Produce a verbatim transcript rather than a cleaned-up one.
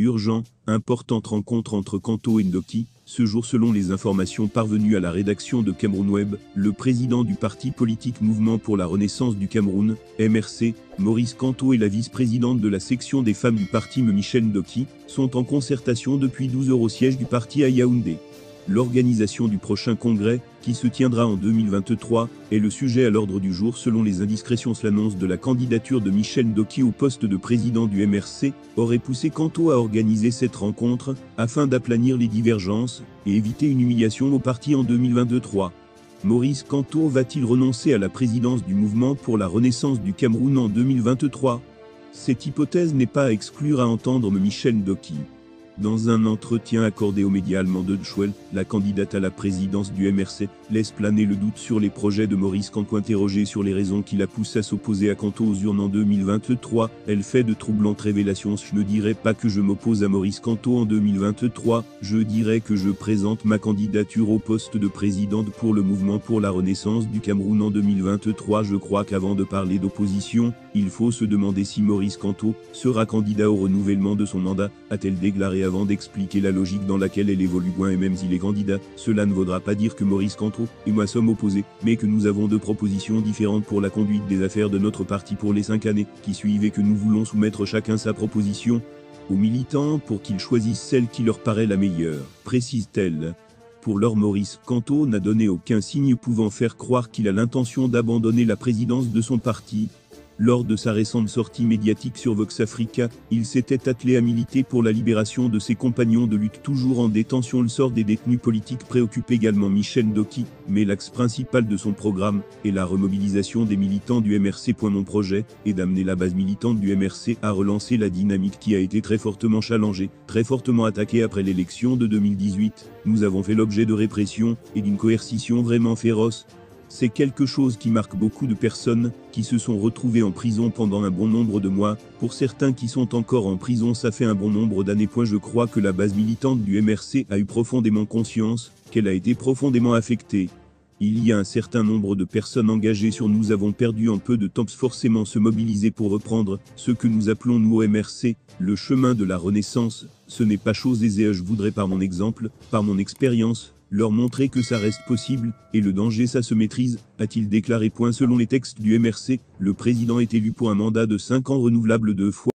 urgent, importante rencontre entre Kanto et Ndoki. Ce jour, selon les informations parvenues à la rédaction de Cameroun Web, le président du parti politique Mouvement pour la Renaissance du Cameroun, M R C, Maurice Kanto, et la vice-présidente de la section des femmes du parti Michèle Ndoki, sont en concertation depuis douze heures au siège du parti à Yaoundé. L'organisation du prochain congrès, qui se tiendra en deux mille vingt-trois, est le sujet à l'ordre du jour. Selon les indiscrétions, l'annonce de la candidature de Michèle Ndoki au poste de président du M R C aurait poussé Kanto à organiser cette rencontre, afin d'aplanir les divergences et éviter une humiliation au parti en deux mille vingt-trois. Maurice Kanto va-t-il renoncer à la présidence du Mouvement pour la Renaissance du Cameroun en deux mille vingt-trois? Cette hypothèse n'est pas à exclure, à entendre Michèle Ndoki. Dans un entretien accordé aux médias allemands, de Schwell, la candidate à la présidence du M R C, laisse planer le doute sur les projets de Maurice Kanto. Interrogée sur les raisons qui la poussent à s'opposer à Kanto aux urnes en deux mille vingt-trois, elle fait de troublantes révélations. Je ne dirais pas que je m'oppose à Maurice Kanto en deux mille vingt-trois, je dirais que je présente ma candidature au poste de présidente pour le Mouvement pour la Renaissance du Cameroun en deux mille vingt-trois. Je crois qu'avant de parler d'opposition, il faut se demander si Maurice Kanto sera candidat au renouvellement de son mandat, a-t-elle déclaré avant d'expliquer la logique dans laquelle elle évolue. Et même s'il est candidat, cela ne vaudra pas dire que Maurice Kanto et moi sommes opposés, mais que nous avons deux propositions différentes pour la conduite des affaires de notre parti pour les cinq années qui suivent, et que nous voulons soumettre chacun sa proposition aux militants pour qu'ils choisissent celle qui leur paraît la meilleure, précise-t-elle. Pour l'heure, Maurice Kanto n'a donné aucun signe pouvant faire croire qu'il a l'intention d'abandonner la présidence de son parti. Lors de sa récente sortie médiatique sur Vox Africa, il s'était attelé à militer pour la libération de ses compagnons de lutte toujours en détention. Le sort des détenus politiques préoccupe également Michèle Ndoki, mais l'axe principal de son programme est la remobilisation des militants du M R C. Mon projet est d'amener la base militante du M R C à relancer la dynamique qui a été très fortement challengée, très fortement attaquée après l'élection de deux mille dix-huit. Nous avons fait l'objet de répression et d'une coercition vraiment féroce. C'est quelque chose qui marque beaucoup de personnes, qui se sont retrouvées en prison pendant un bon nombre de mois. Pour certains qui sont encore en prison, ça fait un bon nombre d'années. Je crois que la base militante du M R C a eu profondément conscience qu'elle a été profondément affectée. Il y a un certain nombre de personnes engagées sur nous avons perdu un peu de temps, forcément se mobiliser pour reprendre ce que nous appelons nous au M R C, le chemin de la Renaissance. Ce n'est pas chose aisée. Je voudrais par mon exemple, par mon expérience, leur montrer que ça reste possible, et le danger ça se maîtrise, a-t-il déclaré. Selon les textes du M R C, le président est élu pour un mandat de cinq ans renouvelable deux fois.